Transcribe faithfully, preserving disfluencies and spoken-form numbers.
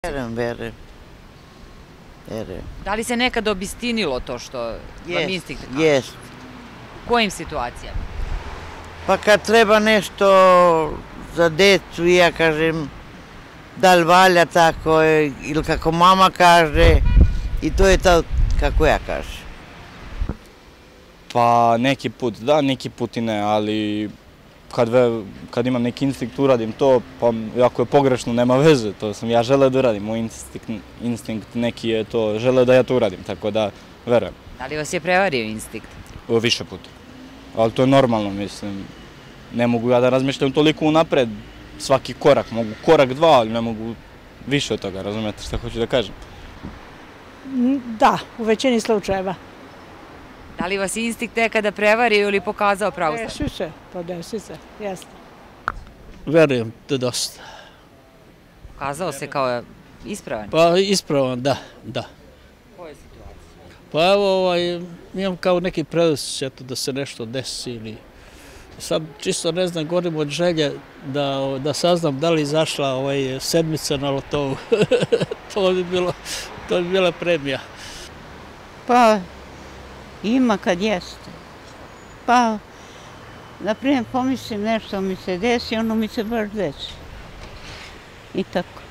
Verujem, verujem. Verujem. Da li se nekad obistinilo to što vam instinkt kaže? Jest. U kojim situacijama? Pa kad treba nešto za decu, ja kažem da li valja tako ili kako mama kaže i to je to kako ja kažem. Pa neki put da, neki put i ne, ali kad, ve, kad imam neki instinkt uradim to, pa ako je pogrešno nema veze, to sam ja želeo da uradim, moj instinkt, instinkt neki je to, želeo da ja to uradim, tako da verujem. Da li vas je prevario instinkt? O, više puta, ali to je normalno, mislim, ne mogu ja da razmišljam toliko unapred, svaki korak, mogu korak dva, ali ne mogu više od toga, razumete šta hoću da kažem? Da, u većini slučajeva. Da li vas instinkt nekada prevario ili pokazao pravu stranu? Desi se, pa desi se, jeste. Verujem da dosta. Pokazao se kao ispravan? Pa ispravan, da, da. Koje situacije? Pa evo, ovaj, imam kao neki predosjećaj da se nešto desi ili... Sad čisto ne znam, govorim od želje da, da saznam da li izašla ovaj, sedmica na lotovu. to bi bilo, to bi bila premija. Pa ima kad jeste. Pa, na primjer, pomislim nešto mi se desi, ono mi se baš desi. I tako.